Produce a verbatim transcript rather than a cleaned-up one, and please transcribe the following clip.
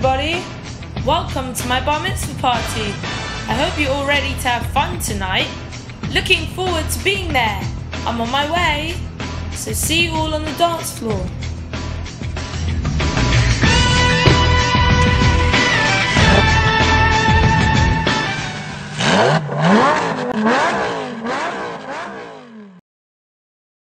everybody, welcome to my Barmitzvah party. I hope you're all ready to have fun tonight. Looking forward to being there. I'm on my way, so see you all on the dance floor.